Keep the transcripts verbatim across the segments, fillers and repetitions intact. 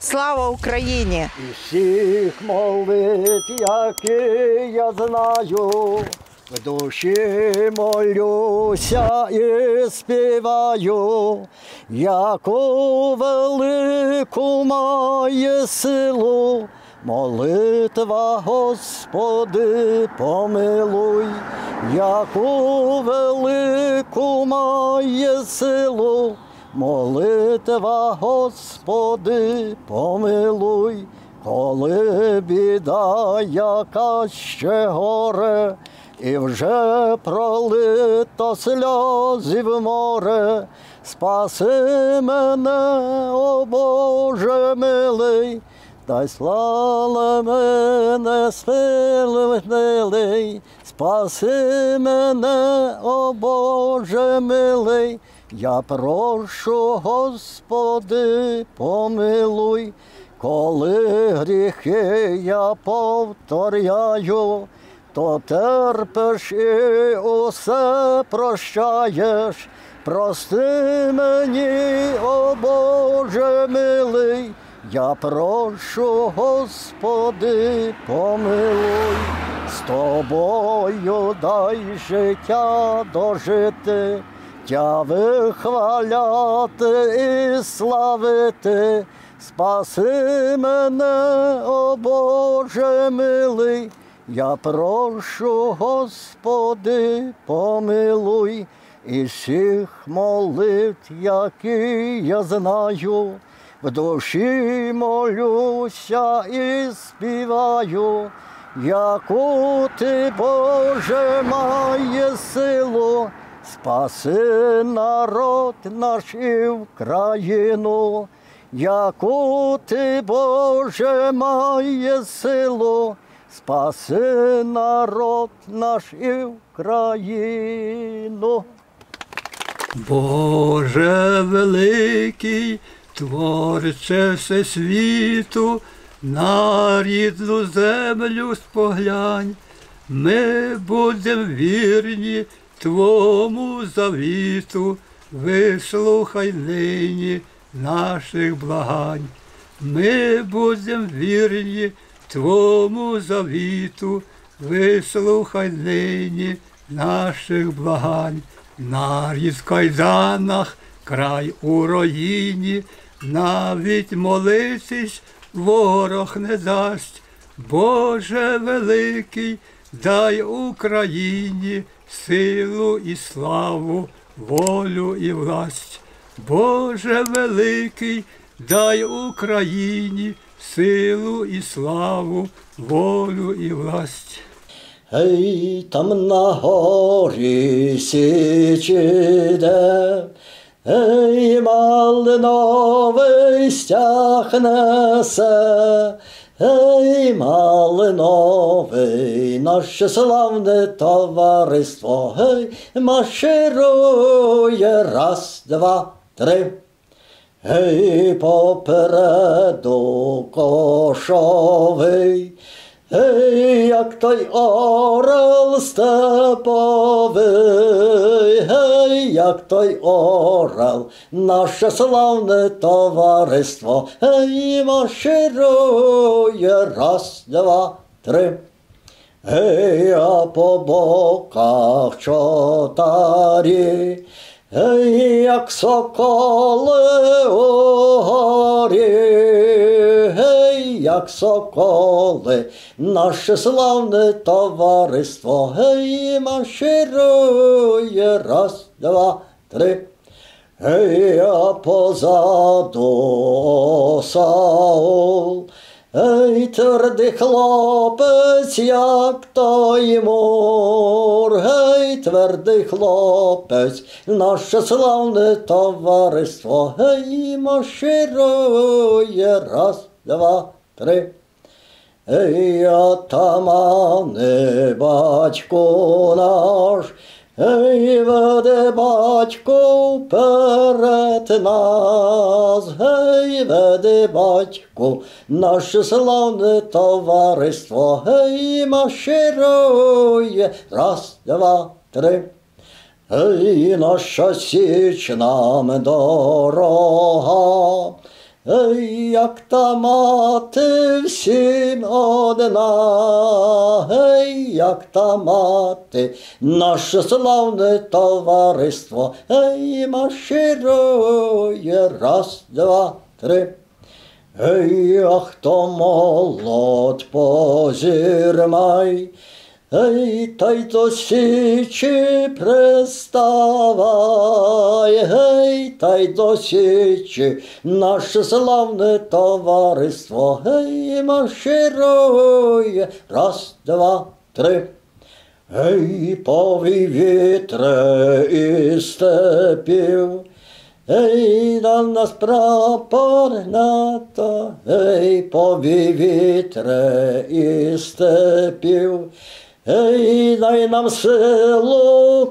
Слава Україні! І всіх молитв, які я знаю, в душі молюся і співаю, яку велику має силу молитва, Господи, помилуй, яку велику має силу молитва, Господи, помилуй, коли біда, яка ще горе, і вже пролито сльозів море, спаси мене, о Боже милий, дай слава мене, спилий, спаси мене, о Боже милий, я прошу, Господи, помилуй, коли гріхи я повторяю, то терпиш і усе прощаєш. Прости мені, о Боже милий, я прошу, Господи, помилуй, з Тобою дай життя дожити, Тя вихваляти і славити, спаси мене, о Боже милий, я прошу, Господи, помилуй, і всіх молитв, які я знаю, в душі молюся і співаю, яку Ти, Боже, має силу, спаси народ наш і Україну, яку Ти, Боже, має силу, спаси народ наш і Україну. Боже великий, Творче всесвіту, на рідну землю споглянь, ми будем вірні Твому завіту, вислухай нині наших благань. Ми будем вірні Твому завіту, вислухай нині наших благань. Нарід в кайданах, край у руїні, навіть молитись ворог не дасть. Боже великий, дай Україні силу і славу, волю і власть. Боже великий, дай Україні силу і славу, волю і власть. Ей, там на горі січ іде, ей, малиновий стяг несе, ей, малиновий, наше славне товариство, ей, марширує раз, два, три. Ей, попереду кошовий, ей, як той орел степовий, гей, як той орел, наше славне товариство, гей, марширує раз, два, три. Гей, а по боках чотарі, гей, як соколи у горі, гей, як соколи, наше славне товариство, гей, марширує раз, два, три. Гей, а позаду Саул, ей, твердий хлопець, як той мур, гей, твердий хлопець, наше славне товариство, гей, марширує раз, два, три. Ей, отамане, батько наш, ей, веде батько вперед нас, гей, веде батько, наше славне товариство, гей, марширує раз, два, три. Ей, наша січ нам дорога, Ей, як та мати всім одна, ей, як та мати, наше славне товариство, ей, марширує, раз, два, три. Ей, а хто молод позірмай, ей, та й до січі приставай, гей, та й до січі, наше славне товариство, гей, марширує, раз, два, три. Гей, повій вітре із степів, ей, на нас прапор НАТО, ей, повій вітре із степів, ей, дай нам силу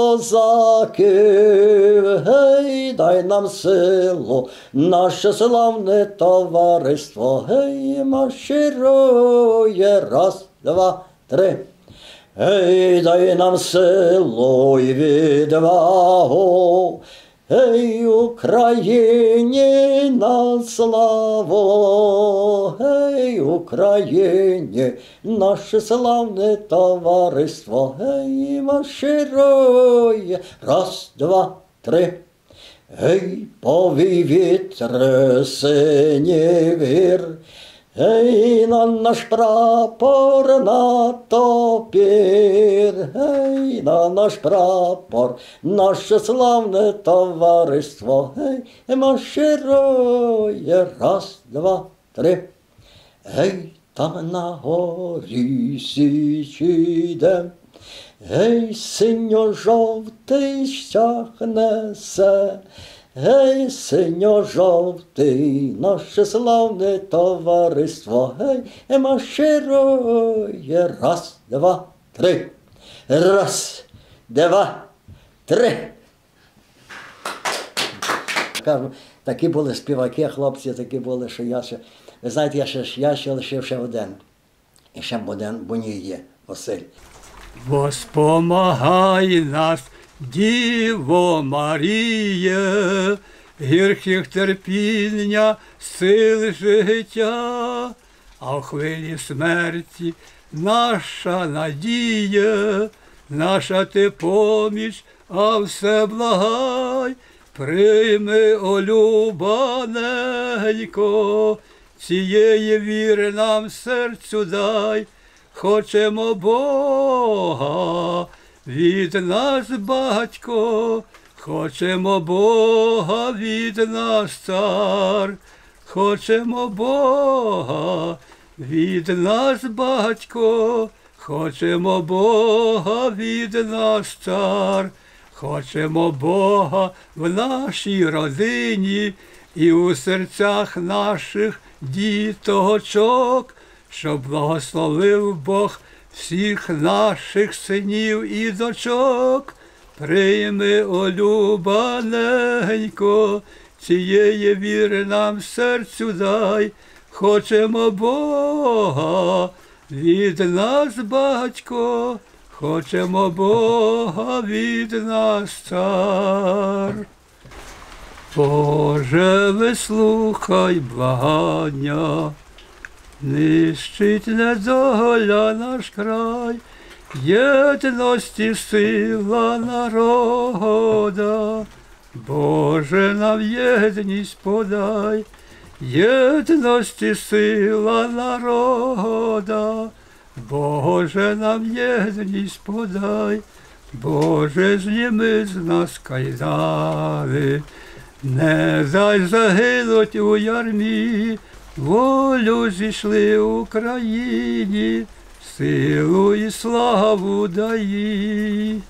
козаків, гей, дай нам силу, наше славне товариство, гей, марширує, раз, два, три. Ей, дай нам силу й відвагу, ей, Україні на славу, ей, Україні, наше славне товариство, ей, марширує, раз, два, три. Ей, повій вітре синів гір, ей, на наш прапор на топір, ей, на наш прапор, наше славне товариство, ей, марширує, раз, два, три. Ей, там на горі січ іде, ей, синьо-жовтий стяг несе, гей, синьо-жовтий, наше славне товариство, гей, марширує, раз, два, три. Раз, два, три. Кажу, такі були співаки, хлопці, такі були, що я ще, ви знаєте, я ще, я ще лишив ще один. І ще один буній є, Василь. Воспомагай нас, Діво Маріє, гірких терпіння, сил життя, а в хвилі смерті наша надія, наша ти поміч, а все благай, прийми, о любаненько, цієї віри нам серцю дай, хочемо Бога, від нас, батько, хочемо Бога, від нас, цар, хочемо Бога, від нас, батько, хочемо Бога, від нас, цар, хочемо Бога в нашій родині і у серцях наших діточок, щоб благословив Бог всіх наших синів і дочок. Прийми, о любаненько, цієї віри нам серцю дай, хочемо Бога, від нас, батько, хочемо Бога, від нас, цар. Боже, вислухай благання, нищить недоля наш край, єдності сила народа. Боже, нам єдність подай, єдності сила народа. Боже, нам єдність подай, Боже, зніми з нас кайдани, не дай загинуть у ярмі, волю зійшли Україні, силу і славу даї.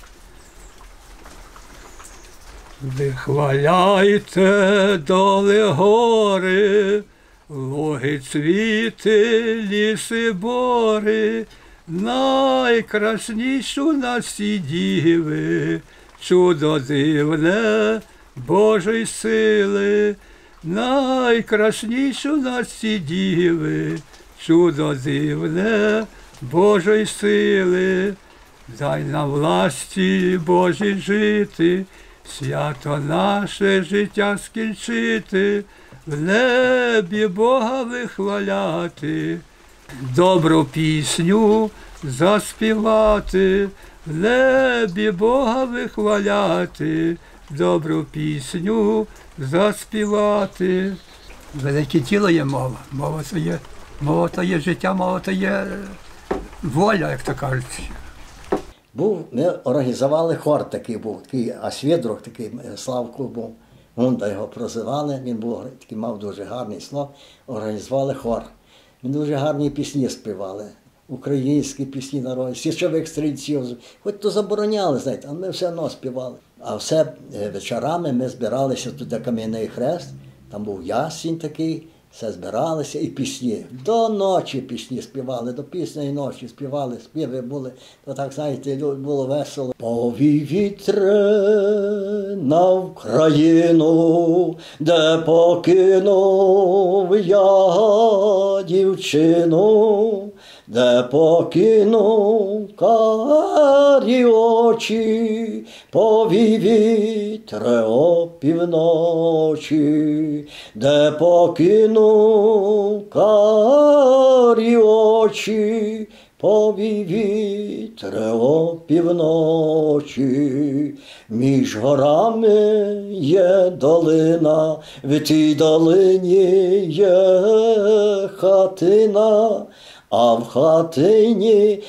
Вихваляйте доли гори, луги цвіти, ліси бори, найкраснішу на всі діви, чудо дивне Божої сили, найкраснішу на всі діви, чудо дивне Божої сили. Дай нам власті Божі жити, свято наше життя скінчити, в небі Бога вихваляти, добру пісню заспівати, в небі Бога вихваляти, добру пісню заспівати. Велике тіло є мова. Мова то є, мова то є життя, мова то є воля, як то кажуть. Був, ми організували хор такий був, такий Асвідрук, такий Славко був. Гунда його прозивали, він був такий, мав дуже гарний слог. Організували хор. Ми дуже гарні пісні співали. Українські пісні народні, січових стрільців. Хоч то забороняли, знаєте, але ми все одно співали. А все вечорами ми збиралися тут, де Кам'яний Хрест, там був ясінь такий, все збиралися і пісні. До ночі пісні співали, до пізньої ночі співали, співи були. То так, знаєте, було весело. Повій вітре на Україну, де покинув я дівчину, де покинув карі очі, повій вітре опівночі, де покинув карі очі, повій вітре опівночі. Між горами є долина, в тій долині є хатина, а в хатині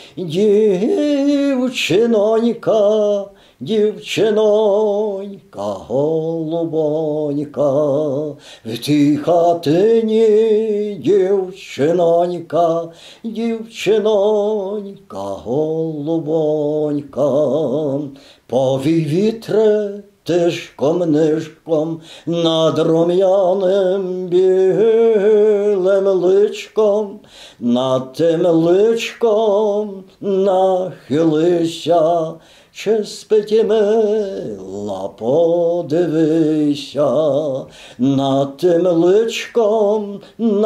дівчинонька, дівчинонька голубонька. В тій хатині дівчинонька, дівчинонька голубонька. Повій вітре тишком нишком над рум'яним білим личком, над тим личком нахилися, чи спить мила, подивися, над тим личком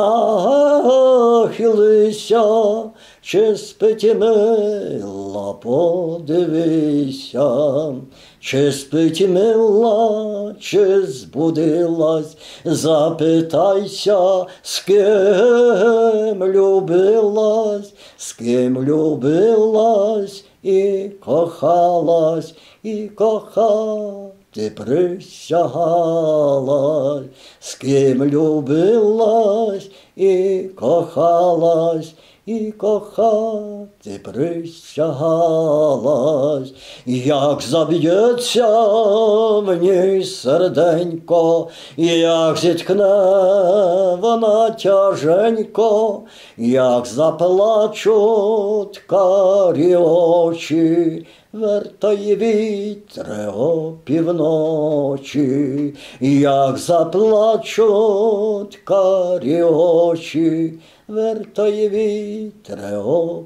нахилися, чи спить мила, подивися. Чи спить мила, чи збудилась, запитайся, з ким любилась, з ким любилась і кохалась, і кохати присягалась, з ким любилась і кохалась, і кохати присягалась. Як заб'ється в ній серденько, як зіткне вона тяженько, як заплачуть карі очі, вертає вітре опівночі, як заплачуть карі очі, вертає вітре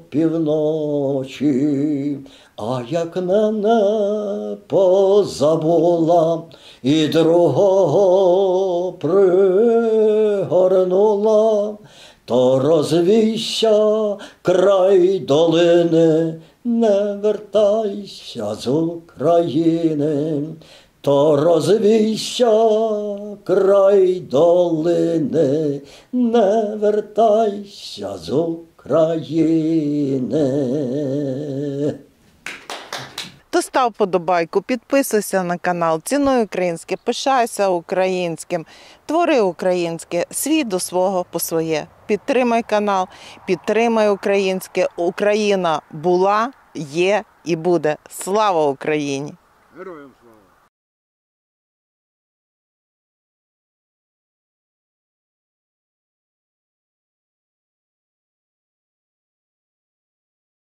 опівночі. А як мене позабула і другого пригорнула, то розвійся край долини, не вертайся з України. То розвійся край долини, не вертайся з України. То став подобайку, підписуйся на канал, цінуй українське, пишайся українським, твори українське, свій до свого по своє. Підтримай канал, підтримай українське. Україна була, є і буде. Слава Україні! Героям